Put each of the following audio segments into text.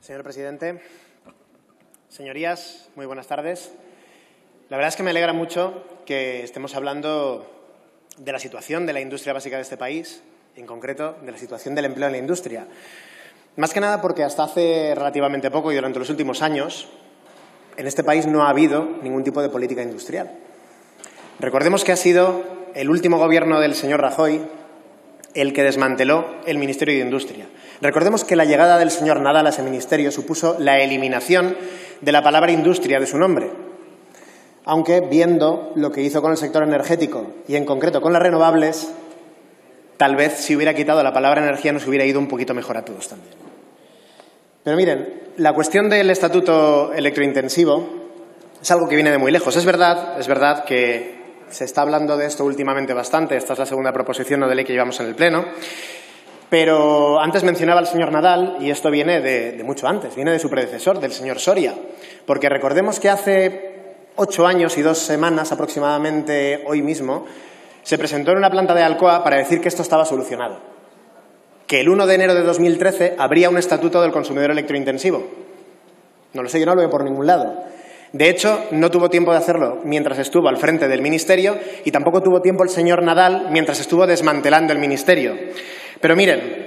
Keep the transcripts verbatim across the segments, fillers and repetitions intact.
Señor presidente, señorías, muy buenas tardes. La verdad es que me alegra mucho que estemos hablando de la situación de la industria básica de este país, en concreto de la situación del empleo en la industria. Más que nada porque hasta hace relativamente poco y durante los últimos años en este país no ha habido ningún tipo de política industrial. Recordemos que ha sido el último gobierno del señor Rajoy el que desmanteló el Ministerio de Industria. Recordemos que la llegada del señor Nadal a ese ministerio supuso la eliminación de la palabra industria de su nombre. Aunque, viendo lo que hizo con el sector energético y, en concreto, con las renovables, tal vez si hubiera quitado la palabra energía nos hubiera ido un poquito mejor a todos también. Pero miren, la cuestión del estatuto electrointensivo es algo que viene de muy lejos. Es verdad, es verdad que se está hablando de esto últimamente bastante. Esta es la segunda proposición no de ley que llevamos en el Pleno. Pero antes mencionaba al señor Nadal, y esto viene de, de mucho antes, viene de su predecesor, del señor Soria. Porque recordemos que hace ocho años y dos semanas aproximadamente, hoy mismo, se presentó en una planta de Alcoa para decir que esto estaba solucionado. Que el uno de enero de dos mil trece habría un estatuto del consumidor electrointensivo. No lo sé, yo no lo veo por ningún lado. De hecho, no tuvo tiempo de hacerlo mientras estuvo al frente del Ministerio y tampoco tuvo tiempo el señor Nadal mientras estuvo desmantelando el Ministerio. Pero miren,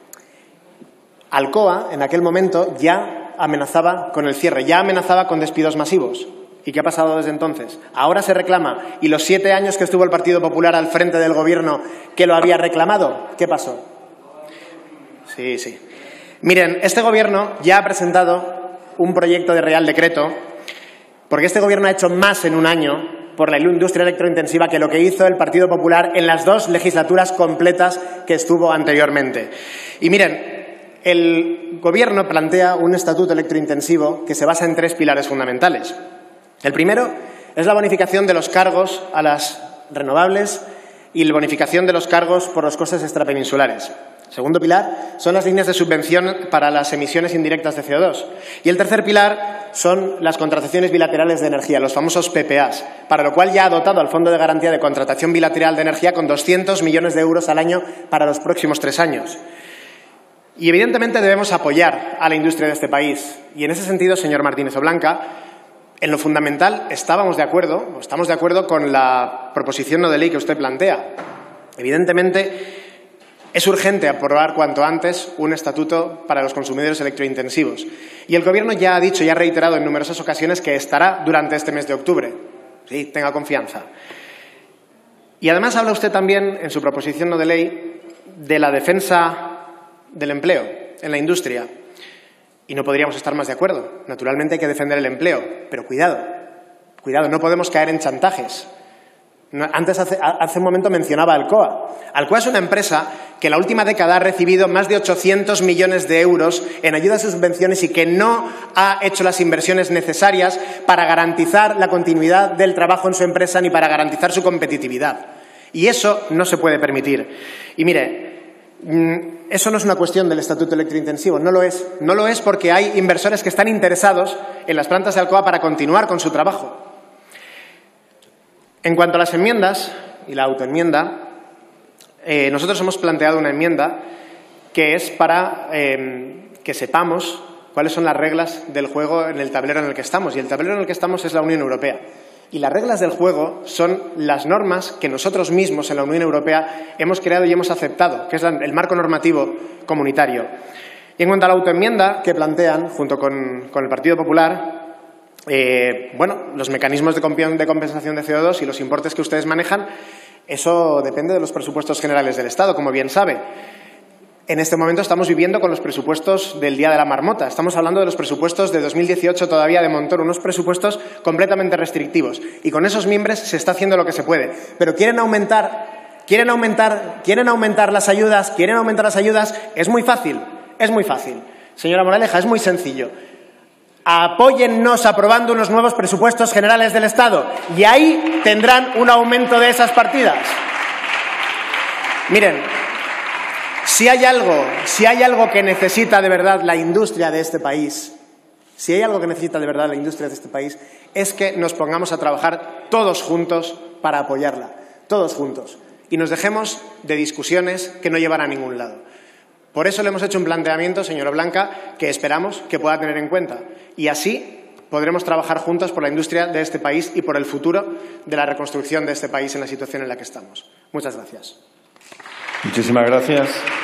Alcoa en aquel momento ya amenazaba con el cierre, ya amenazaba con despidos masivos. ¿Y qué ha pasado desde entonces? Ahora se reclama. ¿Y los siete años que estuvo el Partido Popular al frente del Gobierno que lo había reclamado? ¿Qué pasó? Sí, sí. Miren, este Gobierno ya ha presentado un proyecto de Real Decreto porque este Gobierno ha hecho más en un año por la industria electrointensiva que lo que hizo el Partido Popular en las dos legislaturas completas que estuvo anteriormente. Y miren, el Gobierno plantea un estatuto electrointensivo que se basa en tres pilares fundamentales. El primero es la bonificación de los cargos a las renovables y la bonificación de los cargos por los costes extrapeninsulares. El segundo pilar son las líneas de subvención para las emisiones indirectas de C O dos. Y el tercer pilar son las contrataciones bilaterales de energía, los famosos P P As, para lo cual ya ha dotado al Fondo de Garantía de Contratación Bilateral de Energía con doscientos millones de euros al año para los próximos tres años. Y evidentemente debemos apoyar a la industria de este país. Y en ese sentido, señor Martínez Oblanca, en lo fundamental estábamos de acuerdo, o estamos de acuerdo con la proposición no de ley que usted plantea. Evidentemente, es urgente aprobar cuanto antes un estatuto para los consumidores electrointensivos. Y el Gobierno ya ha dicho y ha reiterado en numerosas ocasiones que estará durante este mes de octubre. Sí, tenga confianza. Y además habla usted también, en su proposición no de ley, de la defensa del empleo en la industria. Y no podríamos estar más de acuerdo. Naturalmente hay que defender el empleo, pero cuidado, cuidado, no podemos caer en chantajes. Antes, hace, hace un momento, mencionaba Alcoa. Alcoa es una empresa que en la última década ha recibido más de ochocientos millones de euros en ayudas y subvenciones y que no ha hecho las inversiones necesarias para garantizar la continuidad del trabajo en su empresa ni para garantizar su competitividad. Y eso no se puede permitir. Y mire, eso no es una cuestión del estatuto electrointensivo, no lo es. No lo es porque hay inversores que están interesados en las plantas de Alcoa para continuar con su trabajo. En cuanto a las enmiendas y la autoenmienda, eh, nosotros hemos planteado una enmienda que es para eh, que sepamos cuáles son las reglas del juego en el tablero en el que estamos. Y el tablero en el que estamos es la Unión Europea. Y las reglas del juego son las normas que nosotros mismos en la Unión Europea hemos creado y hemos aceptado, que es el marco normativo comunitario. Y en cuanto a la autoenmienda que plantean, junto con, con el Partido Popular, Eh, bueno, los mecanismos de compensación de C O dos y los importes que ustedes manejan, eso depende de los presupuestos generales del Estado, como bien sabe. En este momento estamos viviendo con los presupuestos del Día de la Marmota. Estamos hablando de los presupuestos de dos mil dieciocho todavía de Montoro, unos presupuestos completamente restrictivos. Y con esos mimbres se está haciendo lo que se puede. Pero quieren aumentar, quieren aumentar, quieren aumentar las ayudas, quieren aumentar las ayudas. Es muy fácil, es muy fácil. Señora Moraleja, es muy sencillo. Apóyennos aprobando unos nuevos presupuestos generales del Estado y ahí tendrán un aumento de esas partidas. Miren, si hay algo, si hay algo que necesita de verdad la industria de este país, si hay algo que necesita de verdad la industria de este país, es que nos pongamos a trabajar todos juntos para apoyarla, todos juntos, y nos dejemos de discusiones que no llevan a ningún lado. Por eso le hemos hecho un planteamiento, señora Blanca, que esperamos que pueda tener en cuenta. Y así podremos trabajar juntos por la industria de este país y por el futuro de la reconstrucción de este país en la situación en la que estamos. Muchas gracias. Muchísimas gracias.